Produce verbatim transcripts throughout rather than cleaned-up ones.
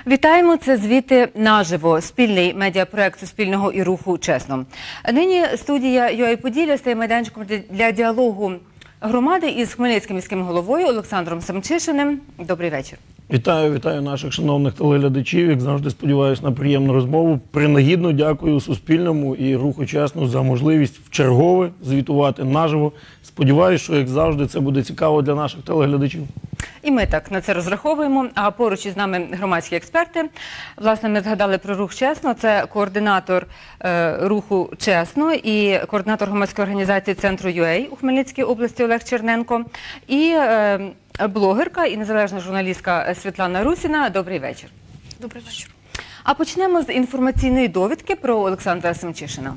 Вітаємо, це «Звіти наживо», спільний медіапроект Суспільного і руху «Чесно». Нині студія ю ей Поділля стає майданчиком для діалогу громади із Хмельницьким міським головою Олександром Семчишиним. Добрий вечір. Вітаю, вітаю наших шановних телеглядачів. Як завжди, сподіваюся на приємну розмову. Принагідно дякую Суспільному і руху «Чесно» за можливість вчергове звітувати наживо. Сподіваюся, що, як завжди, це буде цікаво для наших телеглядачів. І ми так на це розраховуємо. А поруч із нами громадські експерти. Власне, ми згадали про рух «Чесно». Це координатор е, руху «Чесно» і координатор громадської організації «Центру ю ей» у Хмельницькій області Олег Черненко. І е, блогерка і незалежна журналістка Світлана Русіна. Добрий вечір. Добрий вечір. А почнемо з інформаційної довідки про Олександра Семчишина.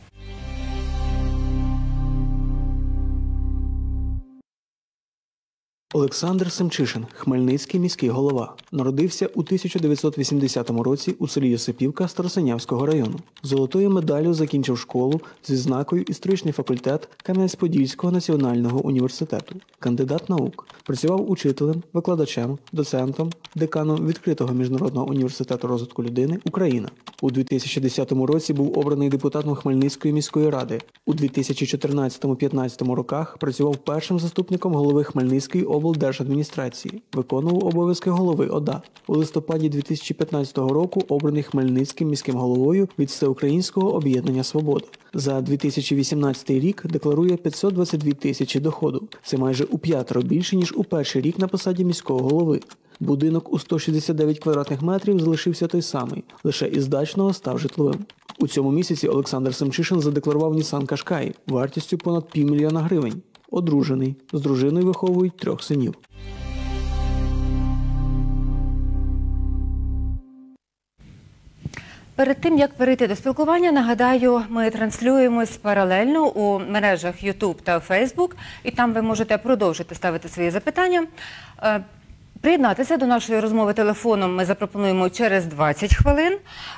Олександр Семчишин – хмельницький міський голова. Народився у тисяча дев'ятсот вісімдесятому році у селі Йосипівка Старосинявського району. Золотою медаллю закінчив школу з відзнакою історичний факультет Кам'янець-Подільського національного університету. Кандидат наук. Працював учителем, викладачем, доцентом, деканом відкритого міжнародного університету розвитку людини «Україна». У дві тисячі десятому році був обраний депутатом Хмельницької міської ради. У дві тисячі чотирнадцятому-п'ятнадцятому роках працював першим заступником голови Хмельницької облдержадміністрації, виконував обов'язки голови ОДА. У листопаді дві тисячі п'ятнадцятого року обраний Хмельницьким міським головою від Всеукраїнського об'єднання «Свобода». За дві тисячі вісімнадцятий рік декларує п'ятсот двадцять дві тисячі доходу. Це майже у п'ятеро більше, ніж у перший рік на посаді міського голови. Будинок у сто шістдесят дев'ять квадратних метрів залишився той самий, лише із дачного став житловим. У цьому місяці Олександр Семчишин задекларував Нісан Кашкай вартістю понад півмільйона гривень. Одружений, з дружиною виховують трьох синів. Перед тим, як перейти до спілкування, нагадаю, ми транслюємось паралельно у мережах ютуб та фейсбук, і там ви можете продовжити ставити свої запитання. Приєднатися до нашої розмови телефоном ми запропонуємо через двадцять хвилин.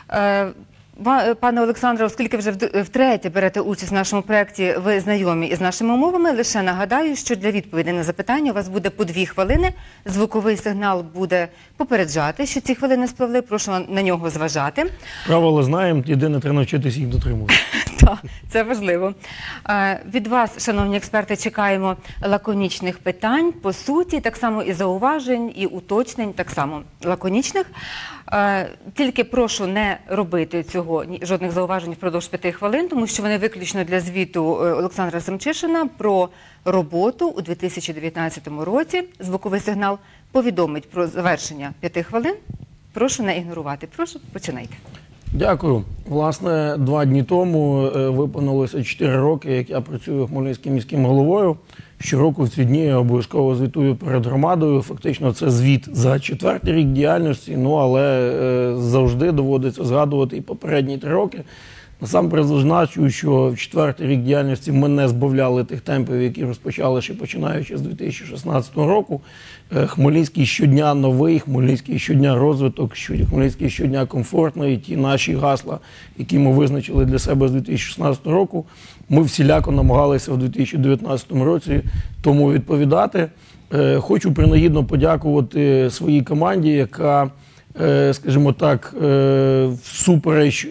Пане Олександре, оскільки вже втретє берете участь в нашому проєкті, ви знайомі із нашими умовами, лише нагадаю, що для відповіді на запитання у вас буде по дві хвилини. Звуковий сигнал буде попереджати, що ці хвилини спливли. Прошу на нього зважати. Правила знаємо, єдине треба навчитися їх дотримувати. Так, це важливо. Від вас, шановні експерти, чекаємо лаконічних питань по суті, так само і зауважень, і уточнень, так само лаконічних. Тільки прошу не робити цього, жодних зауважень впродовж п'яти хвилин, тому що вони виключно для звіту Олександра Семчишина про роботу у дві тисячі дев'ятнадцятому році. Звуковий сигнал повідомить про завершення п'яти хвилин. Прошу не ігнорувати. Прошу, починайте. Дякую. Власне, два дні тому виповнилося чотири роки, як я працюю Хмельницьким міським головою. Щороку в ці дні я обов'язково звітую перед громадою. Фактично це звіт за четвертий рік діяльності, ну але завжди доводиться згадувати і попередні три роки. Насамперед зазначу, що в четвертий рік діяльності ми не збавляли тих темпів, які розпочали ще починаючи з дві тисячі шістнадцятого року. Хмельницький щодня новий, Хмельницький щодня розвиток, Хмельницький щодня комфортний. Ті наші гасла, які ми визначили для себе з дві тисячі шістнадцятого року, ми всіляко намагалися в дві тисячі дев'ятнадцятому році тому відповідати. Хочу принагідно подякувати своїй команді, яка, скажімо так, всупереч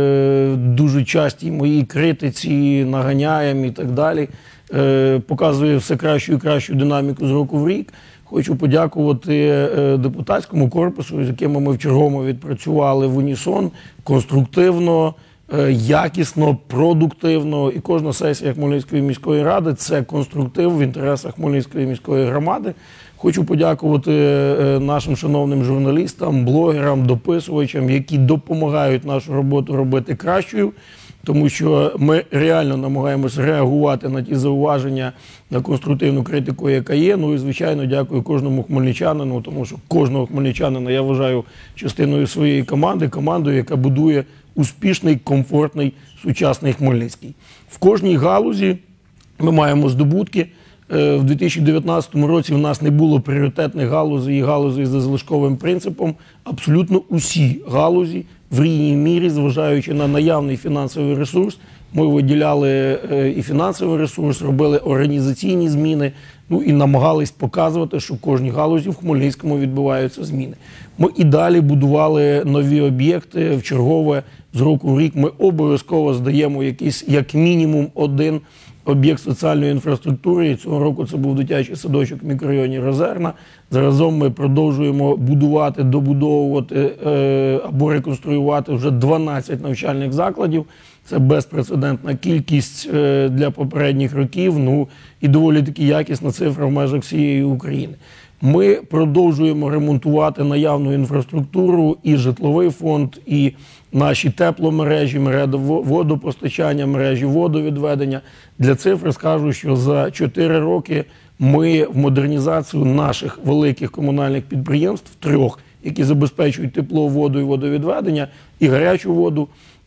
дуже частій моїй критиці, наганяєм і так далі, показує все кращу і кращу динаміку з року в рік. Хочу подякувати депутатському корпусу, з якими ми вчергово відпрацювали в унісон, конструктивно, якісно, продуктивно. І кожна сесія Хмельницької міської ради – це конструктив в інтересах Хмельницької міської громади. Хочу подякувати нашим шановним журналістам, блогерам, дописувачам, які допомагають нашу роботу робити кращою, тому що ми реально намагаємося реагувати на ті зауваження, на конструктивну критику, яка є. Ну і, звичайно, дякую кожному хмельничанину, тому що кожного хмельничанина я вважаю частиною своєї команди, командою, яка будує успішний, комфортний, сучасний Хмельницький. В кожній галузі ми маємо здобутки. В дві тисячі дев'ятнадцятому році в нас не було пріоритетних галузей і галузей за залишковим принципом. Абсолютно усі галузі в рівній мірі, зважаючи на наявний фінансовий ресурс, Ми виділяли е, і фінансовий ресурс, робили організаційні зміни, ну і намагались показувати, що в кожній галузі в Хмельницькому відбуваються зміни. Ми і далі будували нові об'єкти в чергове з року в рік. Ми обов'язково здаємо якийсь, як мінімум, один об'єкт соціальної інфраструктури. І цього року це був дитячий садочок в мікрорайоні Розерна. Заразом ми продовжуємо будувати, добудовувати е, або реконструювати вже дванадцять навчальних закладів. Це безпрецедентна кількість е, для попередніх років, ну і доволі таки якісна цифра в межах всієї України. Ми продовжуємо ремонтувати наявну інфраструктуру, і житловий фонд, і наші тепломережі, мережі водопостачання, мережі водовідведення. Для цифри скажу, що за чотири роки ми в модернізацію наших великих комунальних підприємств, трьох, які забезпечують тепло, воду і водовідведення, і гарячу воду,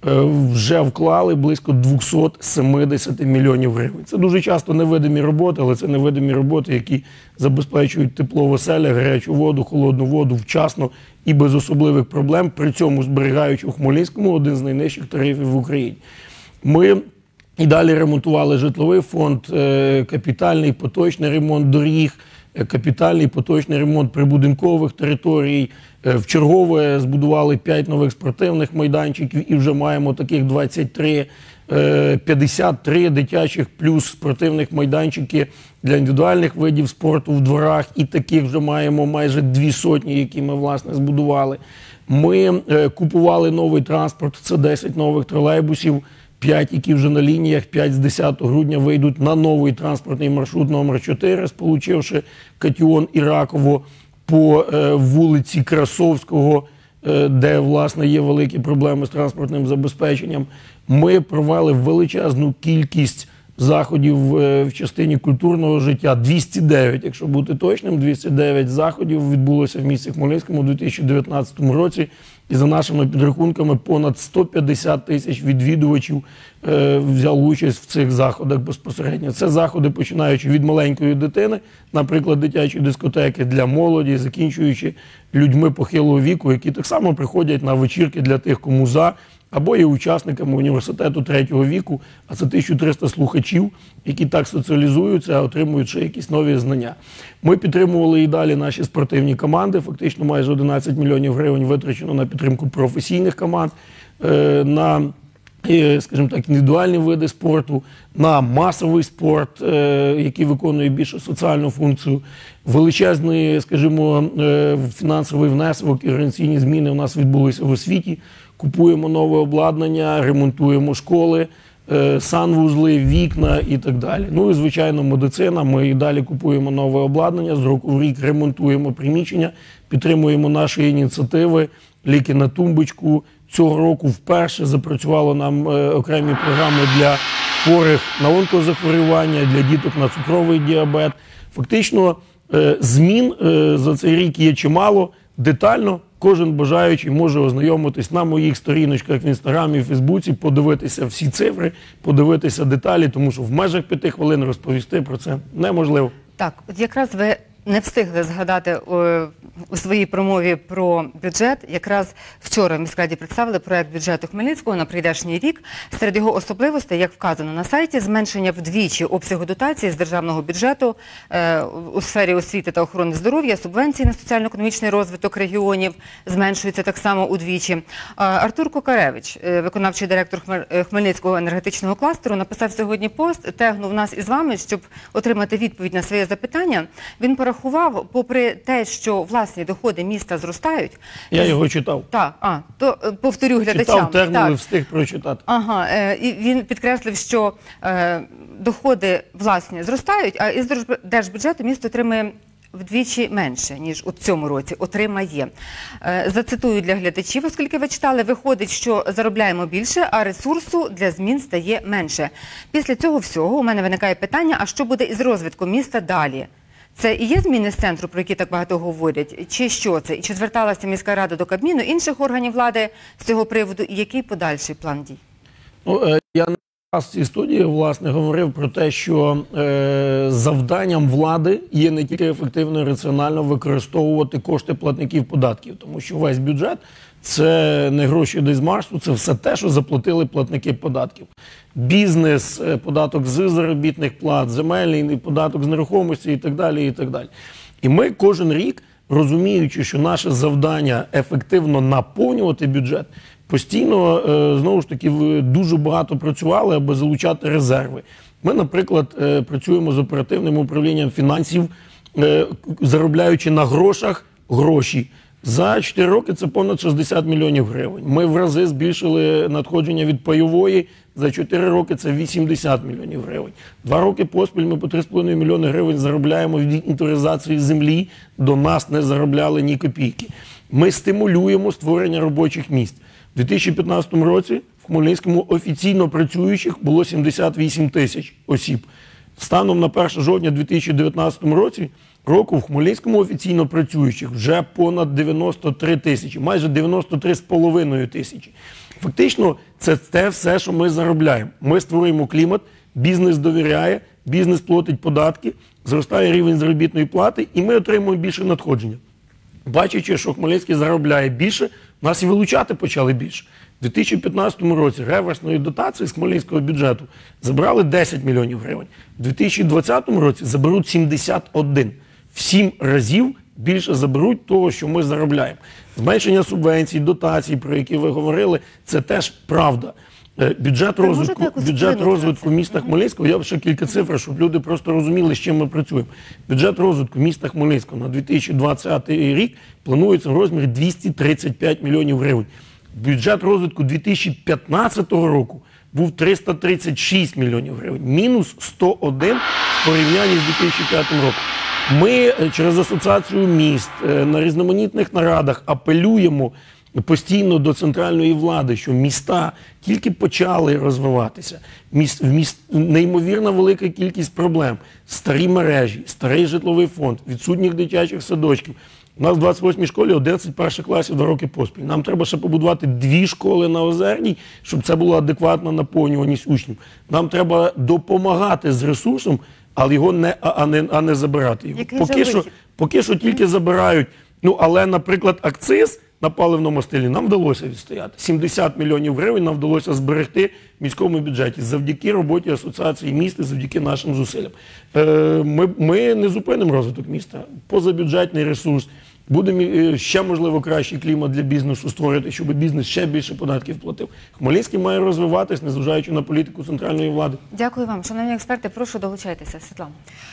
вже вклали близько двісті сімдесят мільйонів гривень. Це дуже часто невидимі роботи, але це невидимі роботи, які забезпечують тепло в оселях, гарячу воду, холодну воду вчасно і без особливих проблем, при цьому зберігаючи у Хмельницькому один з найнижчих тарифів в Україні. Ми і далі ремонтували житловий фонд, капітальний поточний ремонт доріг, капітальний поточний ремонт прибудинкових територій. В чергове збудували п'ять нових спортивних майданчиків і вже маємо таких двадцять три, п'ятдесят три дитячих плюс спортивних майданчики для індивідуальних видів спорту в дворах. І таких вже маємо майже дві сотні, які ми, власне, збудували. Ми купували новий транспорт, це десять нових тролейбусів, п'ять, які вже на лініях, п'ять з десятого грудня вийдуть на новий транспортний маршрут номер чотири, сполучивши Катіон і Раково по е, вулиці Красовського, е, де, власне, є великі проблеми з транспортним забезпеченням. Ми провели величезну кількість заходів е, в частині культурного життя. двісті дев'ять, якщо бути точним, двісті дев'ять заходів відбулося в місті Хмельницькому у дві тисячі дев'ятнадцятому році. І за нашими підрахунками понад сто п'ятдесят тисяч відвідувачів е, взяли участь в цих заходах безпосередньо. Це заходи, починаючи від маленької дитини, наприклад, дитячі дискотеки для молоді, закінчуючи людьми похилого віку, які так само приходять на вечірки для тих, кому за, або є учасниками університету третього віку, а це тисяча триста слухачів, які так соціалізуються, отримують ще якісь нові знання. Ми підтримували і далі наші спортивні команди, фактично майже одинадцять мільйонів гривень витрачено на підтримку професійних команд, на, скажімо так, індивідуальні види спорту, на масовий спорт, який виконує більше соціальну функцію. Величезний, скажімо, фінансовий внесок і організаційні зміни у нас відбулися в освіті. Купуємо нове обладнання, ремонтуємо школи, санвузли, вікна і так далі. Ну і, звичайно, медицина. Ми і далі купуємо нове обладнання, з року в рік ремонтуємо приміщення, підтримуємо наші ініціативи, ліки на тумбочку. Цього року вперше запрацювало нам окремі програми для хворих на онкозахворювання, для діток на цукровий діабет. Фактично, змін за цей рік є чимало. Детально кожен бажаючий може ознайомитись на моїх сторіночках в Інстаграмі, в Фейсбуці, подивитися всі цифри, подивитися деталі, тому що в межах п'яти хвилин розповісти про це неможливо. Так, от якраз ви не встигли згадати о, у своїй промові про бюджет. Якраз вчора в міськраді представили проект бюджету Хмельницького на прийдешній рік. Серед його особливостей, як вказано на сайті, зменшення вдвічі обсягу дотації з державного бюджету е, у сфері освіти та охорони здоров'я, субвенції на соціально-економічний розвиток регіонів зменшується так само удвічі. А Артур Кокаревич, виконавчий директор Хмельницького енергетичного кластеру, написав сьогодні пост, тегнув нас із вами, щоб отримати відповідь на своє запитання. Він порахував, попри те, що власні доходи міста зростають. Я його читав. Так, а, то е, повторю глядачам. Читав, тегнули, встиг прочитати. Ага, е, і він підкреслив, що е, доходи власні зростають, а із держбюджету місто отримує вдвічі менше, ніж у цьому році отримає. Е, зацитую для глядачів, оскільки ви читали, виходить, що заробляємо більше, а ресурсу для змін стає менше. Після цього всього у мене виникає питання, а що буде із розвитком міста далі? Це і є зміни з центру, про які так багато говорять? Чи що це? І чи зверталася міська рада до Кабміну, інших органів влади з цього приводу? І який подальший план дій? Ну, я не раз в цій студії, власне, говорив про те, що е, завданням влади є не тільки ефективно і раціонально використовувати кошти платників податків, тому що весь бюджет – це не гроші десь з Марсу, це все те, що заплатили платники податків. Бізнес, е, податок з заробітних плат, земельний податок з нерухомості і так далі, і так далі. І ми кожен рік, розуміючи, що наше завдання ефективно наповнювати бюджет, постійно, е, знову ж таки, в- дуже багато працювали, аби залучати резерви. Ми, наприклад, е, працюємо з оперативним управлінням фінансів, е, заробляючи на грошах гроші. За чотири роки це понад шістдесят мільйонів гривень. Ми в рази збільшили надходження від пайової, за чотири роки це вісімдесят мільйонів гривень. Два роки поспіль ми по три з половиною мільйони гривень заробляємо від інвентаризації землі, до нас не заробляли ні копійки. Ми стимулюємо створення робочих місць. У дві тисячі п'ятнадцятому році в Хмельницькому офіційно працюючих було сімдесят вісім тисяч осіб. Станом на перше жовтня дві тисячі дев'ятнадцятому році року в Хмельницькому офіційно працюючих вже понад дев'яносто три тисячі, майже дев'яносто три з половиною тисячі. Фактично, це те все, що ми заробляємо. Ми створюємо клімат, бізнес довіряє, бізнес платить податки, зростає рівень заробітної плати, і ми отримуємо більше надходження. Бачачи, що Хмельницький заробляє більше, нас і вилучати почали більше. У дві тисячі п'ятнадцятому році реверсної дотації з Хмельницького бюджету забрали десять мільйонів гривень. У дві тисячі двадцятому році заберуть сімдесят один. В сім разів більше заберуть того, що ми заробляємо. Зменшення субвенцій, дотацій, про які ви говорили, це теж правда. Е, Бюджет Ви розвитку, можете якось бюджет вплинути на розвитку це? міста Хмельницького, я б ще кілька цифр, щоб люди просто розуміли, з чим ми працюємо. Бюджет розвитку міста Хмельницького на дві тисячі двадцятий рік планується в розмірі двісті тридцять п'ять мільйонів гривень. Бюджет розвитку дві тисячі п'ятнадцятого року був триста тридцять шість мільйонів гривень. Мінус сто один в порівнянні з дві тисячі п'ятим роком. Ми е, через асоціацію міст е, на різноманітних нарадах апелюємо постійно до центральної влади, що міста тільки почали розвиватися. Міст, в міст, неймовірна велика кількість проблем. Старі мережі, старий житловий фонд, відсутніх дитячих садочків. У нас в двадцять восьмій школі одинадцять перших класів два роки поспіль. Нам треба ще побудувати дві школи на Озерній, щоб це була адекватна наповнюваність учнів. Нам треба допомагати з ресурсом, але його не, а, не, а не забирати його. Який же Поки що, вихід? поки що тільки забирають. Ну, але, наприклад, акциз на паливному стилі нам вдалося відстояти. сімдесят мільйонів гривень нам вдалося зберегти в міському бюджеті завдяки роботі асоціації міст і завдяки нашим зусиллям. Е, ми, ми не зупинимо розвиток міста. Позабюджетний ресурс. Будемо е, ще, можливо, кращий клімат для бізнесу створити, щоб бізнес ще більше податків платив. Хмельницький має розвиватись, незважаючи на політику центральної влади. Дякую вам. Шановні експерти, прошу долучайтеся. Світлана.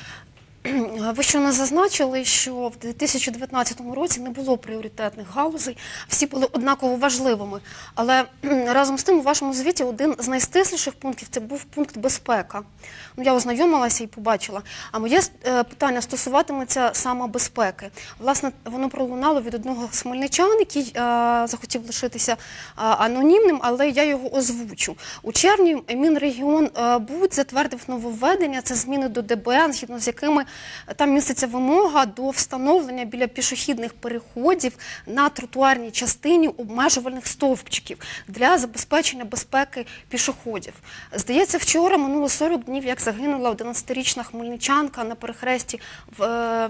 Ви щойно зазначили, що в дві тисячі дев'ятнадцятому році не було пріоритетних галузей, всі були однаково важливими. Але разом з тим у вашому звіті один з найстисліших пунктів – це був пункт безпека. Ну, я ознайомилася і побачила. А моє е, питання стосуватиметься саме безпеки. Власне, воно пролунало від одного з хмельничан, який е, захотів лишитися е, анонімним, але я його озвучу. У червні Мінрегіон е, БУД затвердив нововведення, це зміни до де бе ен, згідно з якими там міститься вимога до встановлення біля пішохідних переходів на тротуарній частині обмежувальних стовпчиків для забезпечення безпеки пішоходів. Здається, вчора минуло сорок днів, як загинула одинадцятирічна хмельничанка на перехресті в е,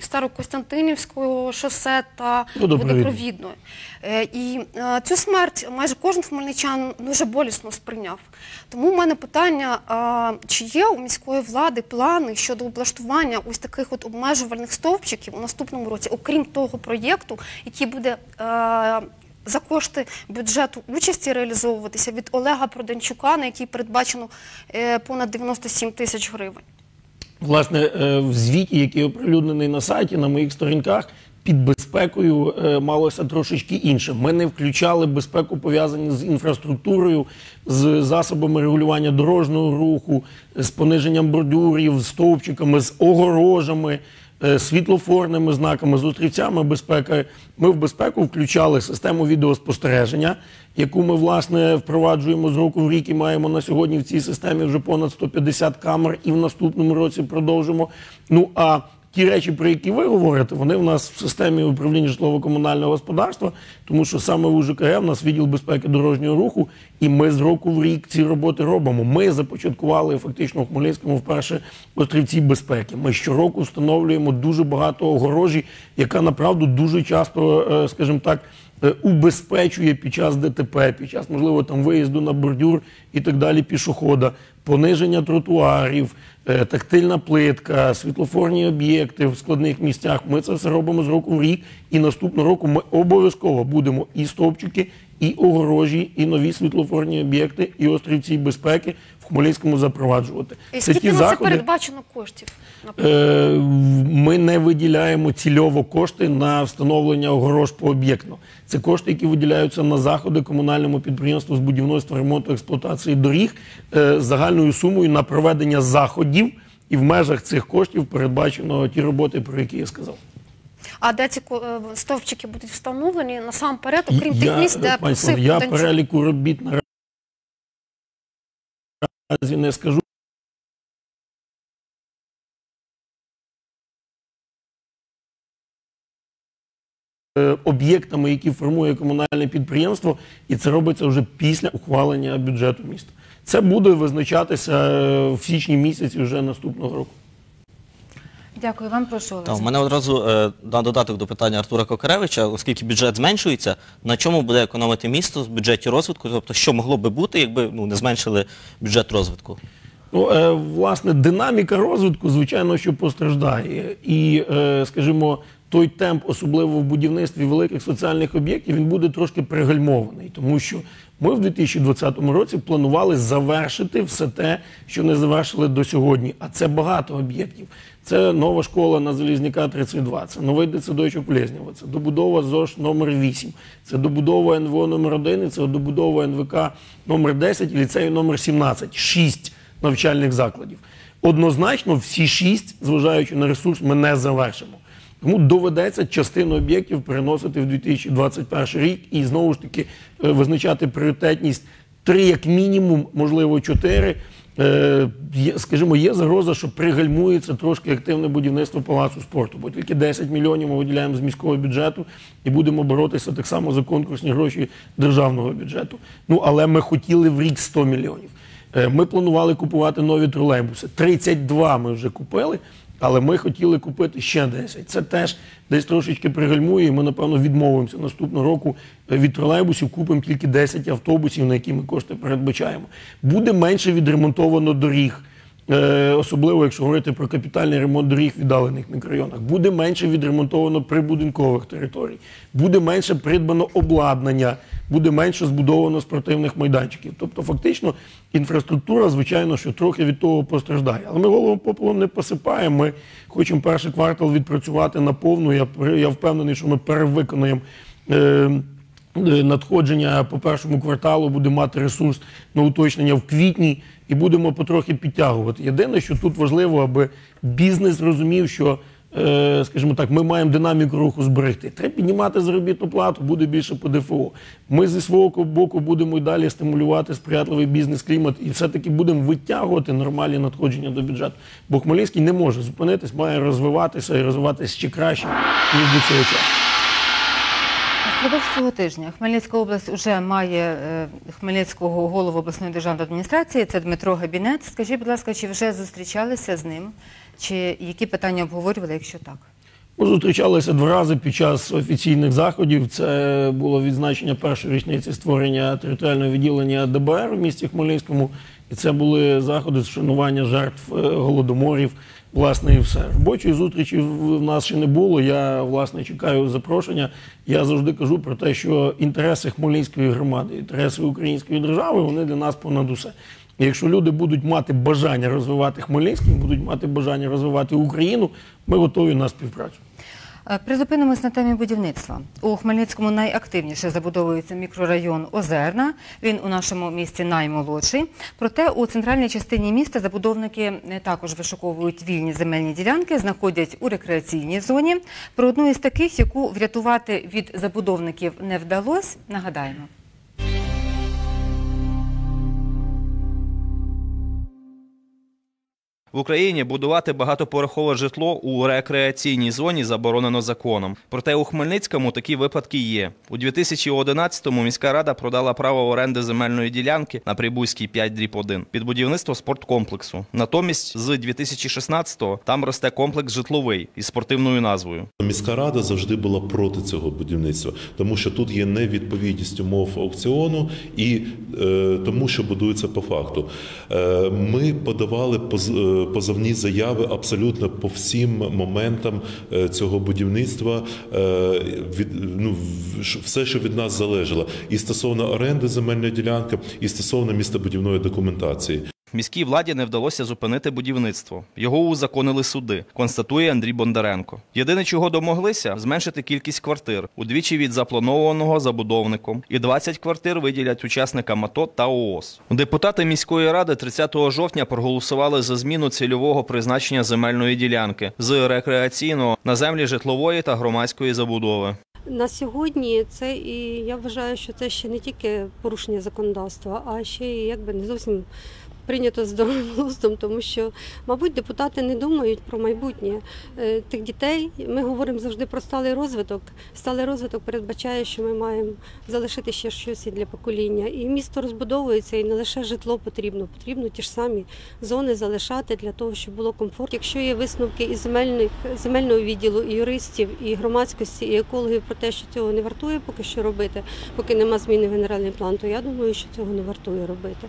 Старокостянтинівського шосе та Водопровідної. Водопровідної. Е, І е, цю смерть майже кожен хмельничан дуже болісно сприйняв. Тому в мене питання, е, чи є у міської влади плани щодо облаштування ось таких от обмежувальних стовпчиків у наступному році, окрім того проєкту, який буде е, за кошти бюджету участі реалізовуватися від Олега Проданчука, на який передбачено е, понад дев'яносто сім тисяч гривень. Власне, е, в звіті, який оприлюднений на сайті, на моїх сторінках, під безпекою е, малося трошечки інше. Ми не включали безпеку, пов'язані з інфраструктурою, з засобами регулювання дорожнього руху, з пониженням бордюрів, з стовпчиками, з огорожами, е, світлофорними знаками, з острівцями безпеки. Ми в безпеку включали систему відеоспостереження, яку ми, власне, впроваджуємо з року в рік і маємо на сьогодні в цій системі вже понад сто п'ятдесят камер і в наступному році продовжимо. Ну, а ті речі, про які ви говорите, вони в нас в системі управління житлово-комунального господарства, тому що саме в у же ка ге в нас відділ безпеки дорожнього руху, і ми з року в рік ці роботи робимо. Ми започаткували фактично у Хмельницькому вперше острівці безпеки. Ми щороку встановлюємо дуже багато огорожі, яка направду дуже часто, скажімо так, е, убезпечує під час ДТП, під час, можливо, там виїзду на бордюр і так далі пішохода, пониження тротуарів, е, тактильна плитка, світлофорні об'єкти в складних місцях. Ми це все робимо з року в рік, і наступного року ми обов'язково будемо і стовпчики, і огорожі, і нові світлофорні об'єкти, і острівці безпеки в Хмельницькому запроваджувати. І скільки на це передбачено коштів? Е, Ми не виділяємо цільово кошти на встановлення огорож пооб'єктно. Це кошти, які виділяються на заходи комунальному підприємству з будівництва, ремонту, експлуатації доріг е, загальною сумою на проведення заходів, і в межах цих коштів передбачено ті роботи, про які я сказав. А де ці ко- е, стовпчики будуть встановлені насамперед, окрім Я, тих місць, де пані просив Слава, я Богданчук? переліку робіт наразі не скажу. Е, Об'єктами, які формує комунальне підприємство, і це робиться вже після ухвалення бюджету міста. Це буде визначатися е, в січні місяці вже наступного року. Дякую вам, прошу, Олеже. Та, у мене одразу е, на додаток до питання Артура Кокаревича, оскільки бюджет зменшується, на чому буде економити місто в бюджеті розвитку? Тобто, що могло би бути, якби ну, не зменшили бюджет розвитку? Ну, е, власне, динаміка розвитку, звичайно, що постраждає. І, е, скажімо, той темп, особливо в будівництві великих соціальних об'єктів, він буде трошки пригальмований. Тому що ми в дві тисячі двадцятому році планували завершити все те, що не завершили до сьогодні. А це багато об'єктів. Це нова школа на Залізняка тридцять два, це новий дитсадочок Лєзнєва, це добудова ЗОЖ номер вісім, це добудова ен ве о номер один, і це добудова ен ве ка номер десять і ліцею номер сімнадцять. Шість навчальних закладів. Однозначно всі шість, зважаючи на ресурс, ми не завершимо. Тому доведеться частину об'єктів переносити в дві тисячі двадцять перший рік і знову ж таки е, визначати пріоритетність три як мінімум, можливо чотири. Е, є, скажімо, є загроза, що пригальмується трошки активне будівництво палацу спорту, бо тільки десять мільйонів ми виділяємо з міського бюджету і будемо боротися так само за конкурсні гроші державного бюджету. Ну, але ми хотіли в рік сто мільйонів. Е, ми планували купувати нові тролейбуси. тридцять два ми вже купили. Але ми хотіли купити ще десять. Це теж десь трошечки пригальмує, і ми, напевно, відмовимося наступного року від тролейбусів, купимо тільки десять автобусів, на які ми кошти передбачаємо. Буде менше відремонтовано доріг, особливо, якщо говорити про капітальний ремонт доріг в віддалених мікрорайонах. Буде менше відремонтовано прибудинкових територій. Буде менше придбано обладнання, буде менше збудовано спортивних майданчиків. Тобто, фактично, інфраструктура, звичайно, що трохи від того постраждає. Але ми голову попелом не посипаємо. Ми хочемо перший квартал відпрацювати наповну. Я, я впевнений, що ми перевиконаємо е, надходження по першому кварталу, будемо мати ресурс на уточнення в квітні і будемо потрохи підтягувати. Єдине, що тут важливо, аби бізнес розумів, що, е, скажімо так, ми маємо динаміку руху зберегти. Треба піднімати заробітну плату, буде більше по де еф о. Ми зі свого боку будемо і далі стимулювати сприятливий бізнес-клімат і все-таки будемо витягувати нормальні надходження до бюджету. Бо Хмельницький не може зупинитись, має розвиватися і розвиватися ще краще, ніж до цього часу. Впродовж цього тижня Хмельницька область вже має е, Хмельницького голову обласної державної адміністрації, це Дмитро Габінет. Скажіть, будь ласка, чи вже зустрічалися з ним? Чи які питання обговорювали, якщо так? Ми зустрічалися два рази під час офіційних заходів. Це було відзначення першої річниці створення територіального відділення де бе ер у місті Хмельницькому. І це були заходи з вшанування жертв голодоморів, власне, і все. Робочої зустрічі в нас ще не було. Я, власне, чекаю запрошення. Я завжди кажу про те, що інтереси Хмельницької громади, інтереси української держави, вони для нас понад усе. І якщо люди будуть мати бажання розвивати Хмельницький, будуть мати бажання розвивати Україну, ми готові на співпрацю. Призупинимось на темі будівництва. У Хмельницькому найактивніше забудовується мікрорайон Озерна. Він у нашому місті наймолодший. Проте у центральній частині міста забудовники також вишуковують вільні земельні ділянки, знаходять у рекреаційній зоні. Про одну із таких, яку врятувати від забудовників не вдалося, нагадаємо. В Україні будувати багатоповерхове житло у рекреаційній зоні заборонено законом. Проте у Хмельницькому такі випадки є. У дві тисячі одинадцятому міська рада продала право оренди земельної ділянки на Прибузькій п'ять дріб один під будівництво спорткомплексу. Натомість з дві тисячі шістнадцятого там росте комплекс житловий із спортивною назвою. Міська рада завжди була проти цього будівництва, тому що тут є невідповідність умов аукціону і е, тому, що будується по факту. Е, ми подавали поз, е, позовні заяви абсолютно по всім моментам е, цього будівництва, е, від, ну, все, що від нас залежало, і стосовно оренди земельної ділянки, і стосовно містобудівної документації. Міській владі не вдалося зупинити будівництво. Його узаконили суди, констатує Андрій Бондаренко. Єдине, чого домоглися – зменшити кількість квартир, удвічі від запланованого забудовником. І двадцять квартир виділять учасникам АТО та ООС. Депутати міської ради тридцятого жовтня проголосували за зміну цільового призначення земельної ділянки з рекреаційного на землі житлової та громадської забудови. На сьогодні це, і я вважаю, що це ще не тільки порушення законодавства, а ще й якби не зовсім прийнято здоровим глуздом, тому що, мабуть, депутати не думають про майбутнє е, тих дітей. Ми говоримо завжди про сталий розвиток. Сталий розвиток передбачає, що ми маємо залишити ще щось і для покоління. І місто розбудовується, і не лише житло потрібно, потрібно ті ж самі зони залишати для того, щоб було комфортно. Якщо є висновки і земельних, земельного відділу, і юристів, і громадськості, і екологів про те, що цього не вартує поки що робити, поки нема зміни в генеральний план, то я думаю, що цього не вартує робити.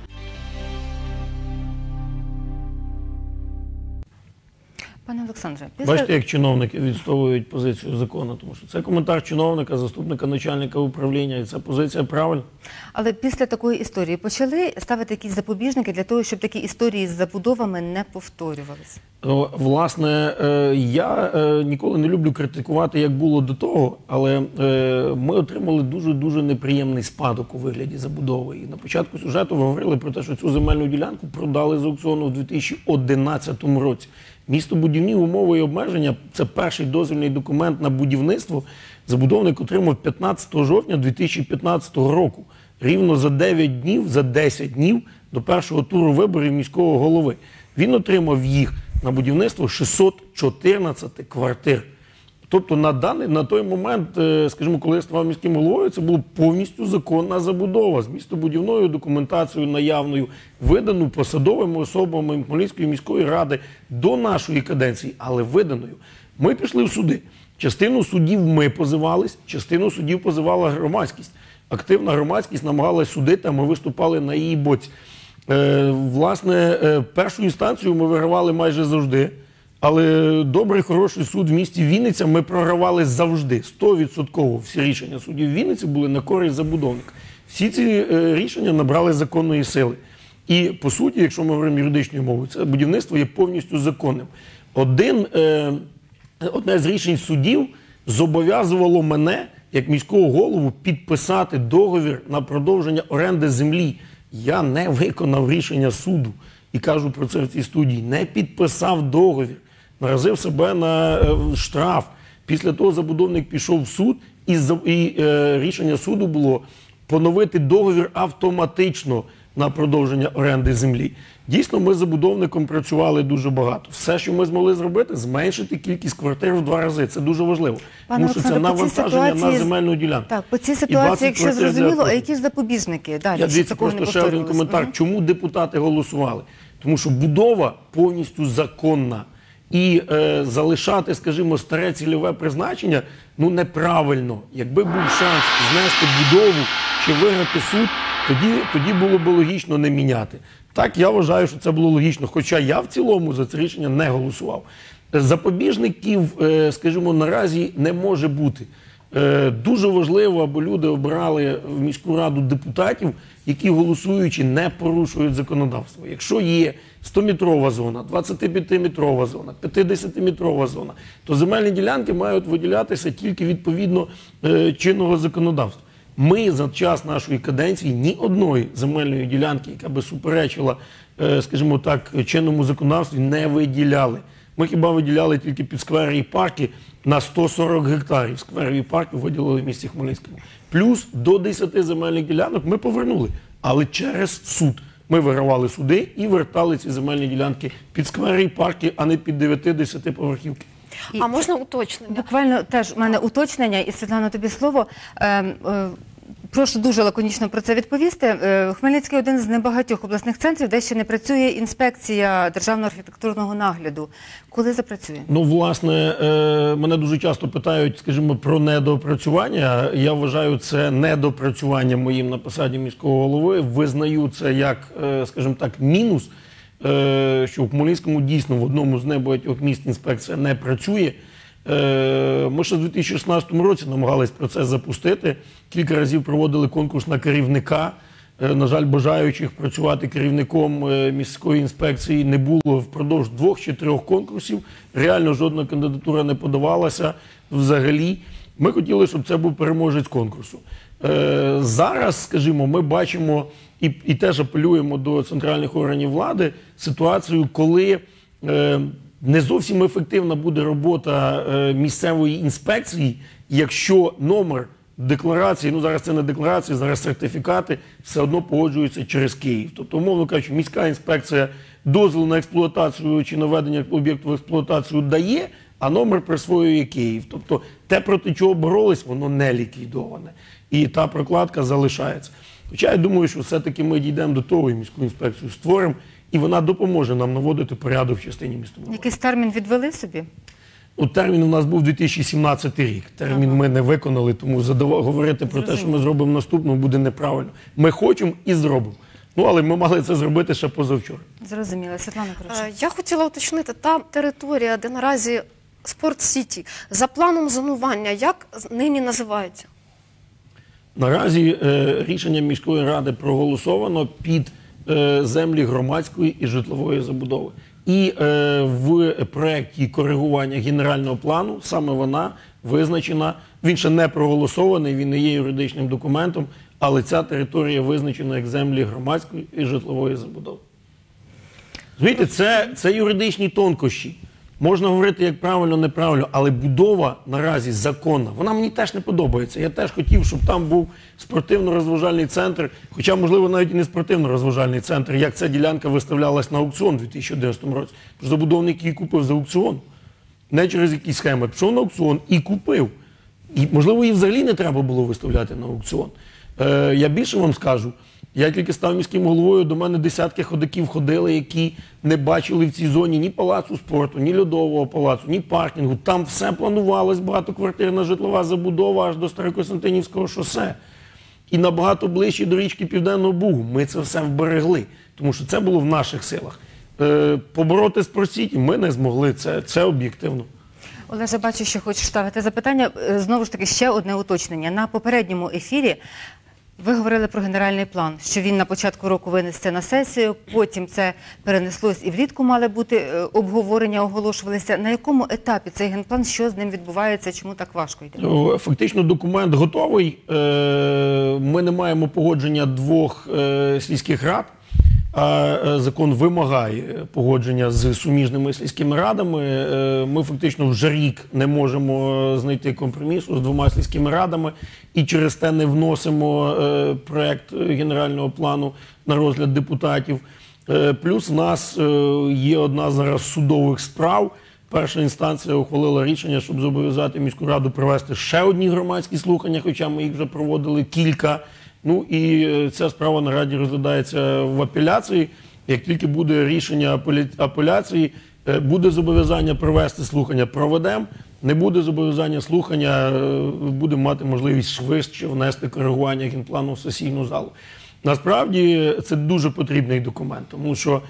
Пане Олександре, після... Бачите, як чиновники відстоюють позицію закону, тому що це коментар чиновника, заступника начальника управління, і це позиція правильна. Але після такої історії почали ставити якісь запобіжники для того, щоб такі історії з забудовами не повторювалися? Ну, власне, е, я е, ніколи не люблю критикувати, як було до того, але е, ми отримали дуже-дуже неприємний спадок у вигляді забудови. І на початку сюжету ви говорили про те, що цю земельну ділянку продали з аукціону в дві тисячі одинадцятому році. Містобудівні умови і обмеження – це перший дозвільний документ на будівництво. Забудовник отримав п'ятнадцятого жовтня дві тисячі п'ятнадцятого року. Рівно за дев'ять днів, за десять днів до першого туру виборів міського голови. Він отримав їх на будівництво шістсот чотирнадцять квартир. Тобто на даний, на той момент, скажімо, коли я ставав міським головою, це була повністю законна забудова з містобудівною документацією наявною, видану посадовими особами Хмельницької міської ради до нашої каденції, але виданою. Ми пішли в суди. Частину судів ми позивались, частину судів позивала громадськість. Активна громадськість намагалась судити, а ми виступали на її боці. Е, власне, е, першу інстанцію ми вигравали майже завжди. Але добрий, хороший суд в місті Вінниця ми програвали завжди, сто відсотків. Всі рішення судів Вінниці були на користь забудовника. Всі ці е, рішення набрали законної сили. І, по суті, якщо ми говоримо юридичною мовою, це будівництво є повністю законним. Один, е, одне з рішень судів зобов'язувало мене, як міського голову, підписати договір на продовження оренди землі. Я не виконав рішення суду. І кажу про це в цій студії. Не підписав договір. Наразив себе на е, штраф. Після того забудовник пішов в суд, і, і е, рішення суду було поновити договір автоматично на продовження оренди землі. Дійсно, ми з забудовником працювали дуже багато. Все, що ми змогли зробити, зменшити кількість квартир в два рази. Це дуже важливо. Пане Тому що це Олександре, по цій навантаження ситуації- на земельну ділянку. Так, по цій І ситуації, двадцять якщо квартир для зрозуміло, а АТО. які ж запобіжники далі? Я щоб дивіться, такого не просто ще один повторювалося? коментар. Мгм. Чому депутати голосували? Тому що будова повністю законна. І е, залишати, скажімо, старе цільове призначення, ну, неправильно. Якби був шанс знести будову чи виграти суд, тоді, тоді було б логічно не міняти. Так, я вважаю, що це було логічно, хоча я в цілому за це рішення не голосував. Запобіжників, е, скажімо, наразі не може бути. Е, дуже важливо, аби люди обирали в міську раду депутатів, які, голосуючи, не порушують законодавство. Якщо є стометрова зона, двадцятип'ятиметрова зона, п'ятдесятиметрова зона, то земельні ділянки мають виділятися тільки відповідно е, чинного законодавства. Ми за час нашої каденції ні одної земельної ділянки, яка би суперечила, е, скажімо так, чинному законодавстві, не виділяли. Ми хіба виділяли тільки під сквери і парки на сто сорок гектарів. Скверів і парків виділили в місті Хмельницькому. Плюс до десяти земельних ділянок ми повернули, але через суд. Ми вигравали суди і вертали ці земельні ділянки під сквери і парки, а не під дев'яти-десятиповерхівки. І А можна уточнення? Буквально теж в мене уточнення, і Світлана, тобі слово. Е, е, прошу дуже лаконічно про це відповісти. Е, Хмельницький один з небагатьох обласних центрів, де ще не працює інспекція державного архітектурного нагляду. Коли запрацює? Ну, власне, е, мене дуже часто питають, скажімо, про недоопрацювання. Я вважаю, це недопрацювання моїм на посаді міського голови. Визнаю це як, е, скажімо так, мінус, е, що в Хмельницькому дійсно в одному з небагатьох міст інспекція не працює. Е, Ми ще в дві тисячі шістнадцятому році намагались процес запустити. Кілька разів проводили конкурс на керівника. Е, На жаль, бажаючих працювати керівником е, міської інспекції не було впродовж двох чи трьох конкурсів. Реально жодна кандидатура не подавалася взагалі. Ми хотіли, щоб це був переможець конкурсу. Е, Зараз, скажімо, ми бачимо і, і теж апелюємо до центральних органів влади ситуацію, коли е, не зовсім ефективна буде робота е, місцевої інспекції, якщо номер декларації, ну зараз це не декларації, зараз сертифікати, все одно погоджуються через Київ. Тобто, умовно кажучи, міська інспекція дозвіл на експлуатацію чи наведення об'єкту в експлуатацію дає, а номер присвоює Київ. Тобто те, проти чого боролись, воно не ліквідоване. І та прокладка залишається. Хоча я думаю, що все-таки ми дійдемо до того і міську інспекцію створимо, і вона допоможе нам наводити порядок в частині містобудування. Якийсь термін відвели собі? Ну, термін у нас був дві тисячі сімнадцятий рік. Термін ага. ми не виконали, тому задав... говорити про те, що ми зробимо наступного, буде неправильно. Ми хочемо і зробимо. Ну, але ми мали це зробити ще позавчора. Зрозуміло. Світлана, прошу. Е, Я хотіла уточнити, та територія, де наразі Спорт-Сіті, за планом зонування, як нині називається? Наразі е, рішення міської ради проголосовано під е, землі громадської і житлової забудови. І е, в проєкті коригування генерального плану саме вона визначена, він ще не проголосований, він не є юридичним документом, але ця територія визначена як землі громадської і житлової забудови. Розумієте, це, це юридичні тонкощі. Можна говорити, як правильно, неправильно, але будова наразі законна. Вона мені теж не подобається. Я теж хотів, щоб там був спортивно-розважальний центр, хоча, можливо, навіть і не спортивно-розважальний центр, як ця ділянка виставлялась на аукціон у дві тисячі одинадцятому році. Забудовник її купив за аукціон. Не через якісь схеми. Пішов на аукціон і купив. І, можливо, її взагалі не треба було виставляти на аукціон. Е, я більше вам скажу. Я тільки став міським головою, до мене десятки ходаків ходили, які не бачили в цій зоні ні палацу спорту, ні льодового палацу, ні паркінгу. Там все планувалось, багатоквартирна житлова забудова аж до Старокостянтинівського шосе. І набагато ближче до річки Південного Бугу. Ми це все вберегли, тому що це було в наших силах. Е, побороти Спорт-Сіті ми не змогли, це, це об'єктивно. Олеже, бачу, що хочеш ставити запитання. Е, Знову ж таки, ще одне уточнення. На попередньому ефірі ви говорили про генеральний план, що він на початку року винесеться на сесію, потім це перенеслось і влітку мали бути е, обговорення, оголошувалися. На якому етапі цей генплан, що з ним відбувається, чому так важко йде? Ну, фактично документ готовий. Е, Ми не маємо погодження двох е, сільських рад, а е, закон вимагає погодження з суміжними сільськими радами. Е, Ми фактично вже рік не можемо знайти компромісу з двома сільськими радами і через те не вносимо е, проект генерального плану на розгляд депутатів. Е, Плюс в нас е, є одна зараз з судових справ. Перша інстанція ухвалила рішення, щоб зобов'язати міську раду провести ще одні громадські слухання, хоча ми їх вже проводили кілька. Ну і ця справа на Раді розглядається в апеляції. Як тільки буде рішення апеля- апеляції, е, буде зобов'язання провести слухання, проведемо. Не буде зобов'язання слухання, е, будемо мати можливість швидше внести коригування генплану в сесійну залу. Насправді це дуже потрібний документ, тому що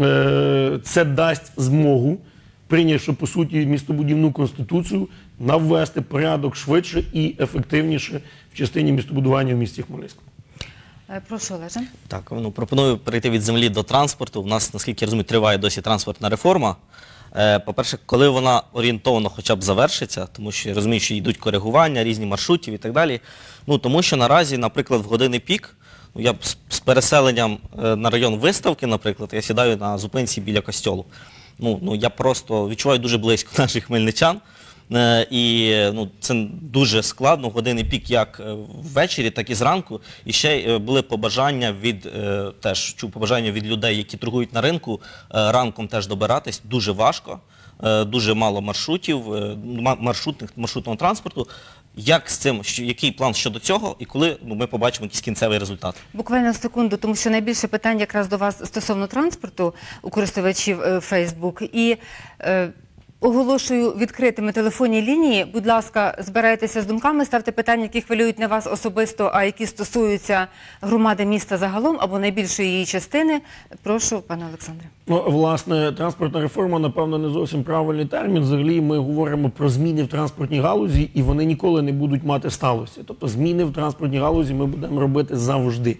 е, це дасть змогу, прийнявши, по суті, містобудівну конституцію, навести порядок швидше і ефективніше в частині містобудування в місті Хмельницькому. Е, Прошу, Олеже. Так, ну, пропоную перейти від землі до транспорту. У нас, наскільки я розумію, триває досі транспортна реформа. Е, По-перше, коли вона орієнтовно хоча б завершиться, тому що я розумію, що йдуть коригування, різні маршрутів і так далі. Ну, тому що наразі, наприклад, в години пік, ну, я з, з переселенням е, на район Виставки, наприклад, я сідаю на зупинці біля костьолу. Ну, ну, я просто відчуваю дуже близько наших хмельничан. Е, І ну, це дуже складно, години пік як е, ввечері, так і зранку. І ще е, були побажання від, е, теж чув побажання від людей, які торгують на ринку, е, ранком теж добиратись, дуже важко, е, дуже мало маршрутів, е, ма- маршрутних, маршрутного транспорту. Як з цим, що, який план щодо цього і коли ну, ми побачимо якийсь кінцевий результат? Буквально секунду, тому що найбільше питань якраз до вас стосовно транспорту у користувачів е, Facebook. І е, оголошую відкритими телефонні лінії. Будь ласка, збирайтеся з думками, ставте питання, які хвилюють не вас особисто, а які стосуються громади міста загалом або найбільшої її частини. Прошу, пане Олександре. Ну, власне, транспортна реформа, напевно, не зовсім правильний термін. Взагалі ми говоримо про зміни в транспортній галузі, і вони ніколи не будуть мати сталості. Тобто зміни в транспортній галузі ми будемо робити завжди.